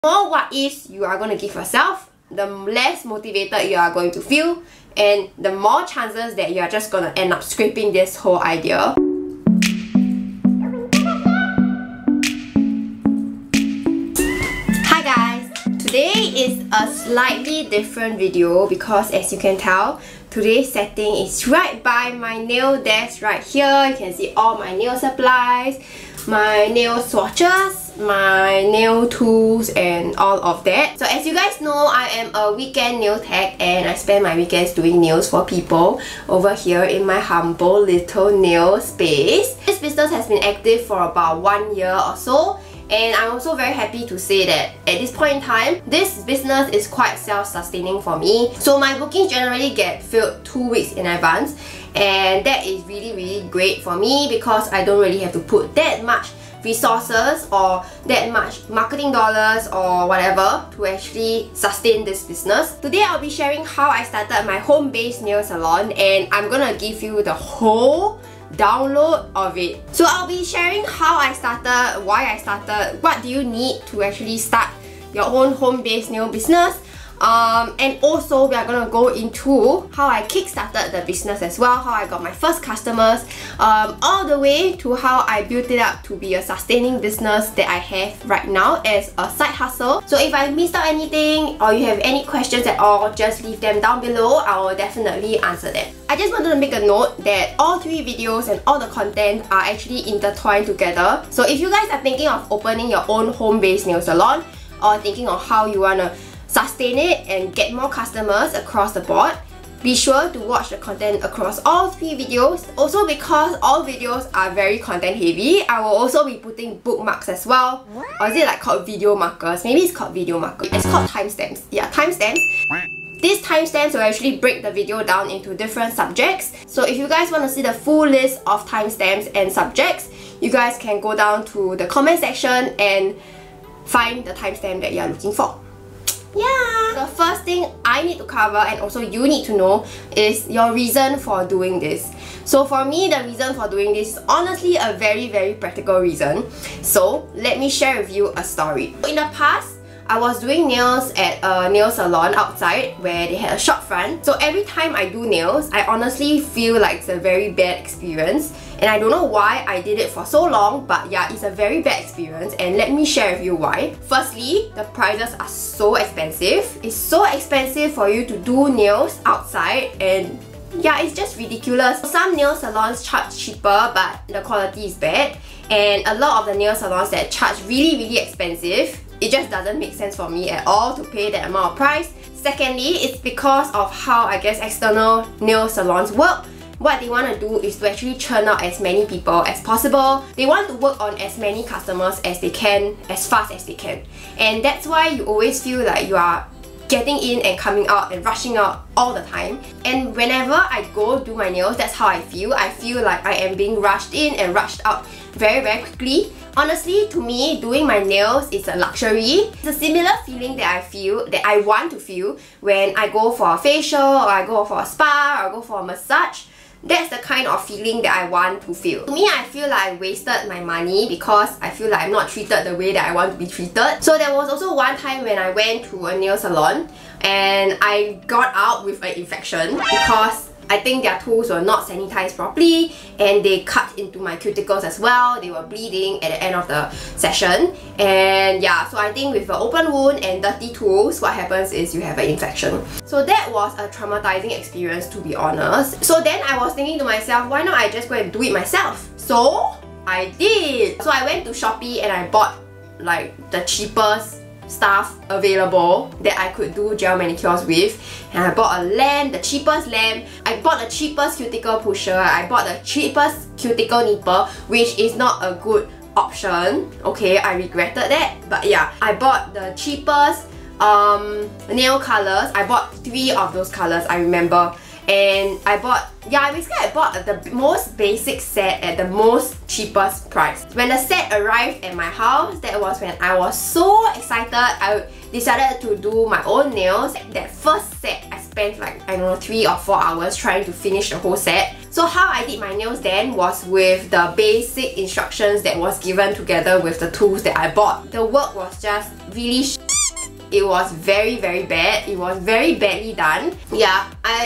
The more what ifs you are going to give yourself, the less motivated you are going to feel, and the more chances that you are just going to end up scrapping this whole idea. Hi guys! Today is a slightly different video because as you can tell, today's setting is right by my nail desk right here. You can see all my nail supplies, my nail swatches, my nail tools and all of that. So as you guys know, I am a weekend nail tech and I spend my weekends doing nails for people over here in my humble little nail space. This business has been active for about 1 year or so, and I'm also very happy to say that at this point in time, this business is quite self-sustaining for me. So my bookings generally get filled 2 weeks in advance, and that is really great for me because I don't really have to put that much resources or that much marketing dollars or whatever to actually sustain this business. Today I'll be sharing how I started my home-based nail salon, and I'm gonna give you the whole download of it. So I'll be sharing how I started, why I started, what do you need to actually start your own home-based nail business, and also we are gonna go into how I kickstarted the business as well, how I got my first customers, all the way to how I built it up to be a sustaining business that I have right now as a side hustle. So if I missed out anything or you have any questions at all, just leave them down below. I will definitely answer them. I just wanted to make a note that all 3 videos and all the content are actually intertwined together. So if you guys are thinking of opening your own home-based nail salon or thinking of how you wanna sustain it and get more customers across the board, be sure to watch the content across all 3 videos. Also, because all videos are very content heavy, I will also be putting bookmarks as well. Or is it like called video markers? Maybe it's called video markers. It's called timestamps. Yeah, timestamps. These timestamps will actually break the video down into different subjects. So if you guys want to see the full list of timestamps and subjects, you guys can go down to the comment section and find the timestamp that you are looking for. Yeah! The first thing I need to cover and also you need to know is your reason for doing this. So for me, the reason for doing this is honestly a very practical reason. So let me share with you a story. In the past, I was doing nails at a nail salon outside where they had a shop front. So every time I do nails, I honestly feel like it's a very bad experience. And I don't know why I did it for so long, but yeah, it's a very bad experience, and let me share with you why. Firstly, the prices are so expensive. It's so expensive for you to do nails outside, and yeah, it's just ridiculous. Some nail salons charge cheaper, but the quality is bad. And a lot of the nail salons that charge really expensive, it just doesn't make sense for me at all to pay that amount of price. Secondly, it's because of how I guess external nail salons work. What they want to do is to actually churn out as many people as possible. They want to work on as many customers as they can, as fast as they can. And that's why you always feel like you are getting in and coming out and rushing out all the time. And whenever I go do my nails, that's how I feel. I feel like I am being rushed in and rushed out very quickly. Honestly, to me, doing my nails is a luxury. It's a similar feeling that I feel, that I want to feel when I go for a facial or I go for a spa or I go for a massage. That's the kind of feeling that I want to feel. To me, I feel like I wasted my money because I feel like I'm not treated the way that I want to be treated. So there was also one time when I went to a nail salon and I got out with an infection because I think their tools were not sanitized properly and they cut into my cuticles as well. They were bleeding at the end of the session, and yeah, so I think with an open wound and dirty tools, what happens is you have an infection. So that was a traumatizing experience, to be honest. So then I was thinking to myself, why not I just go and do it myself? So I did. So I went to Shopee and I bought like the cheapest stuff available that I could do gel manicures with, and I bought a lamp, the cheapest lamp. I bought the cheapest cuticle pusher. I bought the cheapest cuticle nipper, which is not a good option. Okay, I regretted that, but yeah, I bought the cheapest nail colors. I bought 3 of those colors, I remember. And I bought, yeah, basically I bought the most basic set at the most cheapest price. When the set arrived at my house, that was when I was so excited. I decided to do my own nails. That first set, I spent like, I don't know, 3 or 4 hours trying to finish the whole set. So how I did my nails then was with the basic instructions that was given together with the tools that I bought. The work was just really it was very bad. It was very badly done. Yeah,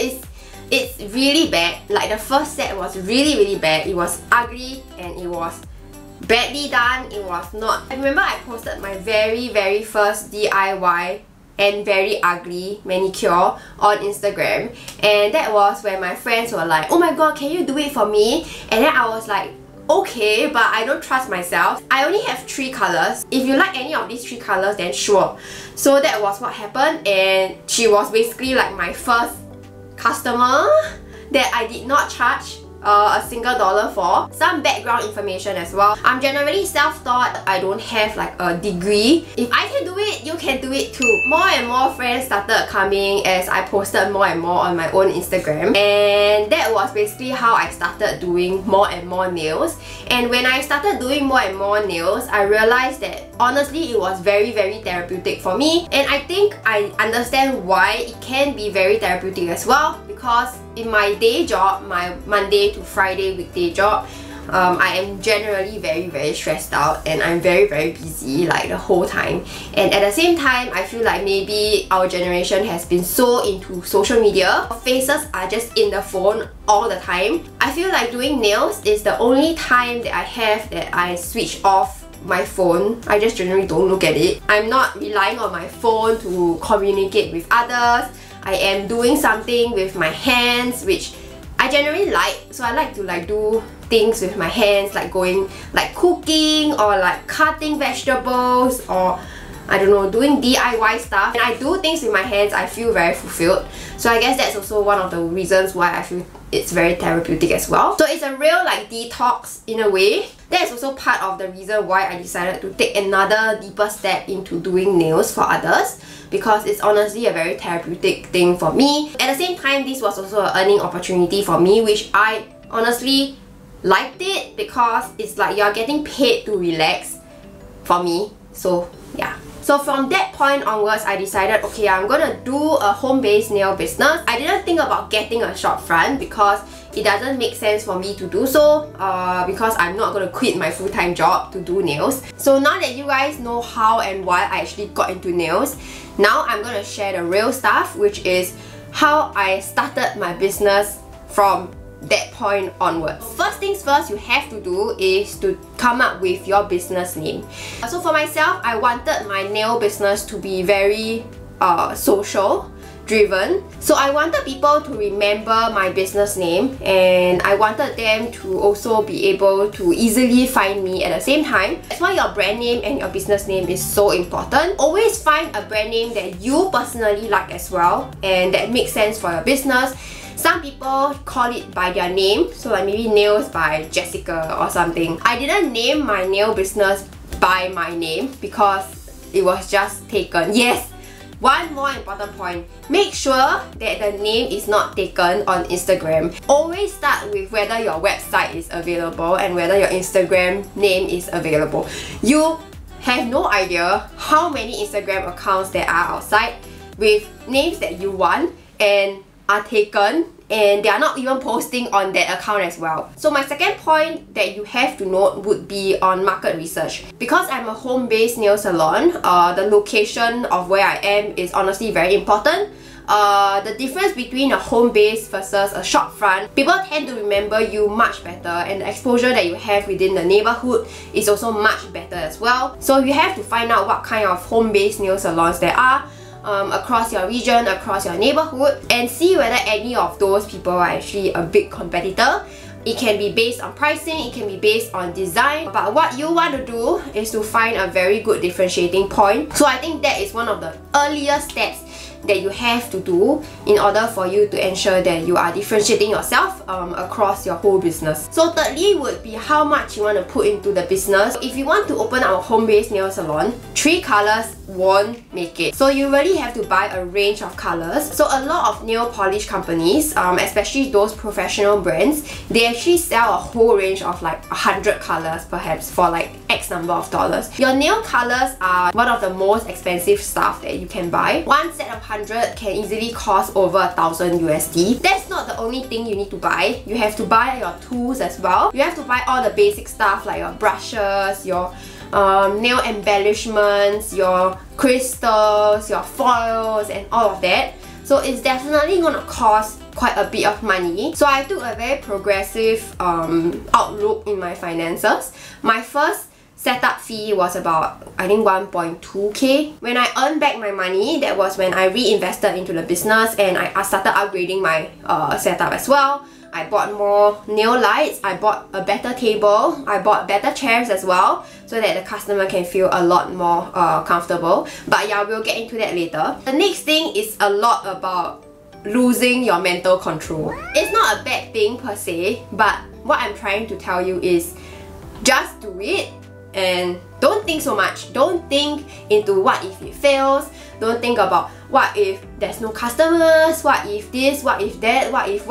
it's really bad. Like the first set was really bad. It was ugly and it was badly done. It was not. I remember I posted my very first DIY and very ugly manicure on Instagram, and that was when my friends were like, oh my god, can you do it for me? And then I was like, okay, but I don't trust myself. I only have 3 colors. If you like any of these 3 colors, then sure. So that was what happened, and she was basically like my first customer that I did not charge a single dollar for. Some background information as well. I'm generally self-taught. I don't have like a degree. If I can do it, you can do it too. More and more friends started coming as I posted more and more on my own Instagram, and that was basically how I started doing more and more nails. And when I started doing more and more nails, I realized that honestly it was very therapeutic for me, and I think I understand why it can be very therapeutic as well, because in my day job, my Monday to Friday weekday job, I am generally very stressed out, and I'm very busy like the whole time. And at the same time, I feel like maybe our generation has been so into social media. Our faces are just in the phone all the time. I feel like doing nails is the only time that I have that I switch off my phone. I just generally don't look at it. I'm not relying on my phone to communicate with others. I am doing something with my hands, which I generally like. So I like to like do things with my hands, like going like cooking or like cutting vegetables, or I don't know, doing DIY stuff. And I do things with my hands, I feel very fulfilled. So I guess that's also one of the reasons why I feel it's very therapeutic as well. So it's a real like detox in a way. That is also part of the reason why I decided to take another deeper step into doing nails for others, because it's honestly a very therapeutic thing for me. At the same time, this was also an earning opportunity for me, which I honestly liked it, because it's like you're getting paid to relax for me. So yeah. So from that point onwards, I decided, okay, I'm gonna do a home-based nail business. I didn't think about getting a shop front because it doesn't make sense for me to do so, because I'm not gonna quit my full-time job to do nails. So now that you guys know how and why I actually got into nails, now I'm gonna share the real stuff, which is how I started my business from that point onwards. First things first, you have to do is to come up with your business name. So for myself, I wanted my nail business to be very social driven. So I wanted people to remember my business name, and I wanted them to also be able to easily find me at the same time. That's why your brand name and your business name is so important. Always find a brand name that you personally like as well, and that makes sense for your business. Some people call it by their name, so like maybe Nails by Jessica or something. I didn't name my nail business by my name because it was just taken. Yes! One more important point, make sure that the name is not taken on Instagram. Always start with whether your website is available and whether your Instagram name is available. You have no idea how many Instagram accounts there are outside with names that you want and are taken, and they are not even posting on that account as well. So my second point that you have to note would be on market research. Because I'm a home-based nail salon, the location of where I am is honestly very important. The difference between a home base versus a shop front, people tend to remember you much better, and the exposure that you have within the neighborhood is also much better as well. So you have to find out what kind of home-based nail salons there are across your region, across your neighborhood, and see whether any of those people are actually a big competitor. It can be based on pricing, it can be based on design, but what you want to do is to find a very good differentiating point. So I think that is one of the earliest steps that you have to do in order for you to ensure that you are differentiating yourself across your whole business. So thirdly would be how much you want to put into the business. If you want to open up a home-based nail salon, 3 colors won't make it. So you really have to buy a range of colors. So a lot of nail polish companies, especially those professional brands, they actually sell a whole range of like 100 colors perhaps for like X number of dollars. Your nail colors are one of the most expensive stuff that you can buy. One set of 100 can easily cost over 1,000 USD. That's not the only thing you need to buy. You have to buy your tools as well. You have to buy all the basic stuff like your brushes, your nail embellishments, your crystals, your foils and all of that. So it's definitely gonna cost quite a bit of money. So I took a very progressive outlook in my finances. My first setup fee was about, I think, 1.2k. When I earned back my money, that was when I reinvested into the business and I started upgrading my setup as well. I bought more nail lights, I bought a better table, I bought better chairs as well, so that the customer can feel a lot more comfortable. But yeah, we'll get into that later. The next thing is a lot about losing your mental control. It's not a bad thing per se, but what I'm trying to tell you is just do it and don't think so much. Don't think into what if it fails. Don't think about what if there's no customers, what if this, what if that, what if,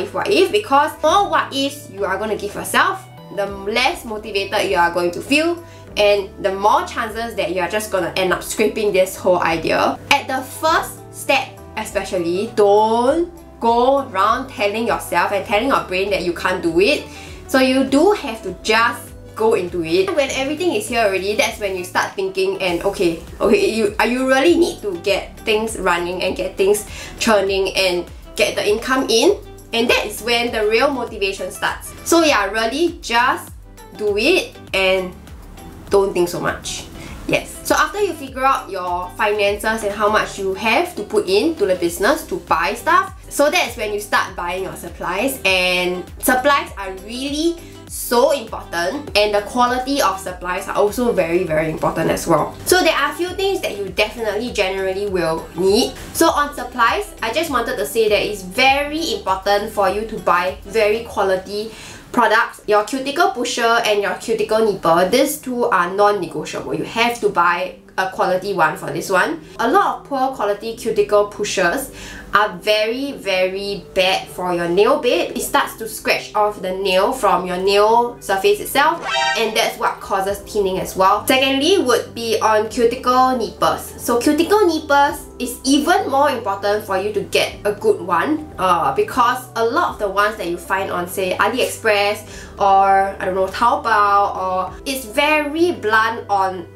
because the more what ifs you are going to give yourself, the less motivated you are going to feel, and the more chances that you are just going to end up scrapping this whole idea. At the first step especially, don't go around telling yourself and telling your brain that you can't do it. So you do have to just go into it. When everything is here already, that's when you start thinking and okay, you really need to get things running and get things churning and get the income in, and that is when the real motivation starts. So yeah, really just do it and don't think so much. Yes. So after you figure out your finances and how much you have to put into the business to buy stuff, so that's when you start buying your supplies, and supplies are really so important, and the quality of supplies are also very important as well. So there are a few things that you definitely generally will need. So on supplies, I just wanted to say that it's very important for you to buy very quality products. Your cuticle pusher and your cuticle nipper, these two are non-negotiable. You have to buy a quality one for this one. A lot of poor quality cuticle pushers are very bad for your nail bed. It starts to scratch off the nail from your nail surface itself, and that's what causes thinning as well. Secondly would be on cuticle nippers. So cuticle nippers is even more important for you to get a good one because a lot of the ones that you find on, say, AliExpress or I don't know, Taobao, or it's very blunt on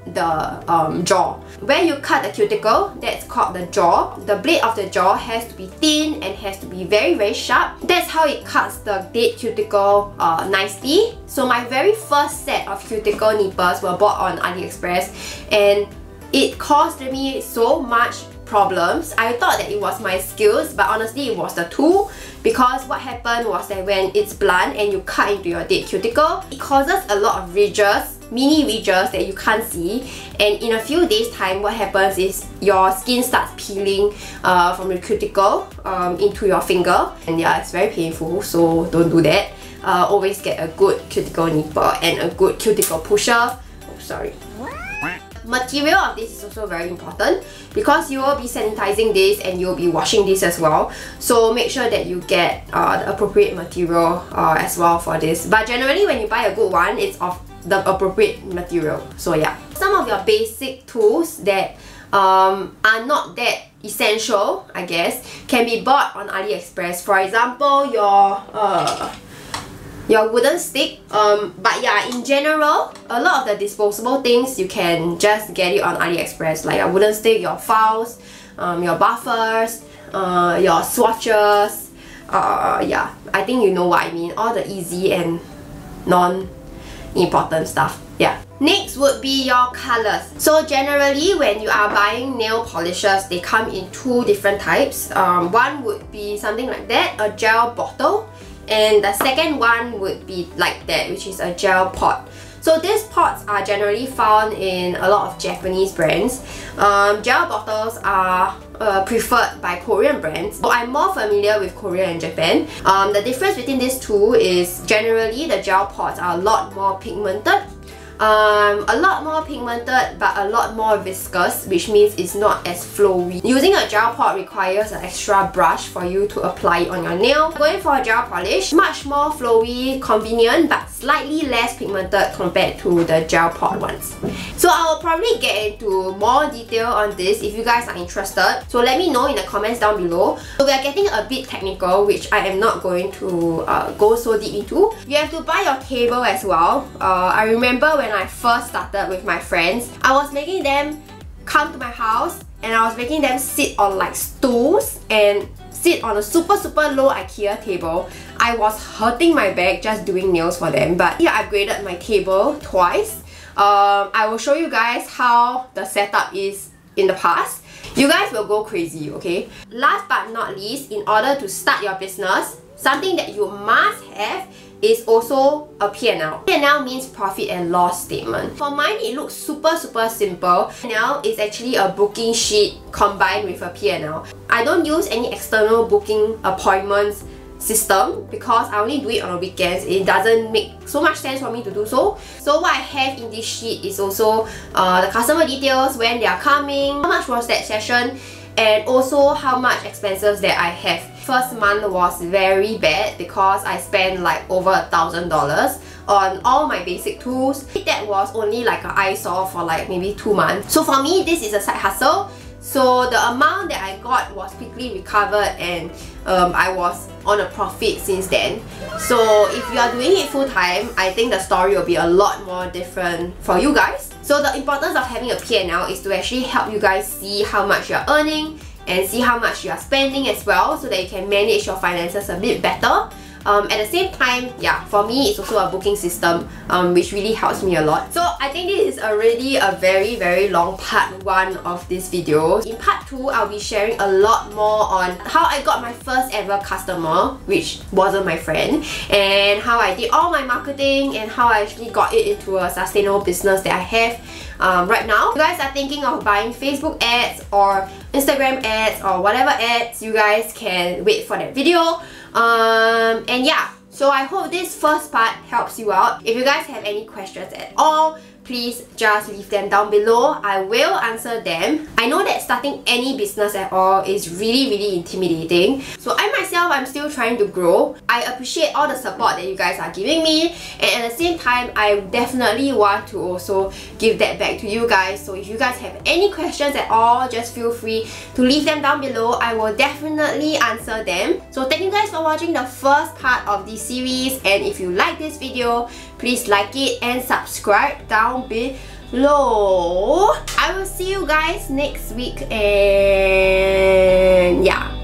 the jaw. Where you cut the cuticle, that's called the jaw. The blade of the jaw has to be thin and has to be very sharp. That's how it cuts the dead cuticle nicely. So my very first set of cuticle nippers were bought on AliExpress, and it caused me so much problems. I thought that it was my skills, but honestly it was the tool, because what happened was that when it's blunt and you cut into your dead cuticle, it causes a lot of ridges, mini ridges that you can't see, and in a few days time what happens is your skin starts peeling from the cuticle into your finger, and yeah, it's very painful, so don't do that. Always get a good cuticle nipper and a good cuticle pusher. Oh, sorry. Material of this is also very important because you will be sanitizing this and you'll be washing this as well. So make sure that you get the appropriate material as well for this. But generally when you buy a good one, it's of the appropriate material. So yeah. Some of your basic tools that are not that essential, I guess, can be bought on AliExpress. For example, your wooden stick, but yeah, in general, a lot of the disposable things you can just get it on AliExpress, like your wooden stick, your files, your buffers, your swatches, yeah, I think you know what I mean, all the easy and non-important stuff. Yeah. Next would be your colors. So generally when you are buying nail polishes, they come in two different types. One would be something like that, a gel bottle, and the second one would be like that, which is a gel pot. So these pots are generally found in a lot of Japanese brands. Gel bottles are preferred by Korean brands. So I'm more familiar with Korea and Japan. The difference between these two is generally the gel pots are a lot more pigmented. But a lot more viscous, which means it's not as flowy. Using a gel pot requires an extra brush for you to apply it on your nail. Going for a gel polish, much more flowy, convenient, but slightly less pigmented compared to the gel pot ones. So I will probably get into more detail on this if you guys are interested. So let me know in the comments down below. So we are getting a bit technical, which I am not going to go so deep into. You have to buy your table as well. I remember when I first started with my friends, I was making them come to my house and I was making them sit on like stools and sit on a super low IKEA table. I was hurting my back just doing nails for them, but yeah, I upgraded my table twice. I will show you guys how the setup is in the past. You guys will go crazy, okay? Last but not least, in order to start your business, something that you must have is also a P&L. P&L means profit and loss statement. For mine, it looks super simple. P&L is actually a booking sheet combined with a P&L. I don't use any external booking appointments system because I only do it on the weekends. It doesn't make so much sense for me to do so. So what I have in this sheet is also the customer details, when they are coming, how much was that session, and also how much expenses that I have. First month was very bad because I spent like over $1,000 on all my basic tools. That was only like an eyesore for like maybe 2 months. So for me, this is a side hustle. So the amount that I got was quickly recovered and I was on a profit since then. So if you are doing it full time, I think the story will be a lot more different for you guys. So the importance of having a P&L is to actually help you guys see how much you are earning and see how much you are spending as well, so that you can manage your finances a bit better. At the same time, yeah, for me it's also a booking system which really helps me a lot. So I think this is already a very long part 1 of this video. In part 2, I'll be sharing a lot more on how I got my first ever customer, which wasn't my friend, and how I did all my marketing and how I actually got it into a sustainable business that I have right now. If you guys are thinking of buying Facebook ads or Instagram ads or whatever ads, you guys can wait for that video. And yeah, so I hope this first part helps you out. If you guys have any questions at all, please just leave them down below. I will answer them. I know that starting any business at all is really intimidating. So I myself, I'm still trying to grow. I appreciate all the support that you guys are giving me, and at the same time, I definitely want to also give that back to you guys. So if you guys have any questions at all, just feel free to leave them down below. I will definitely answer them. So thank you guys for watching the first part of this series, and if you like this video, please like it and subscribe down below. I will see you guys next week, and yeah.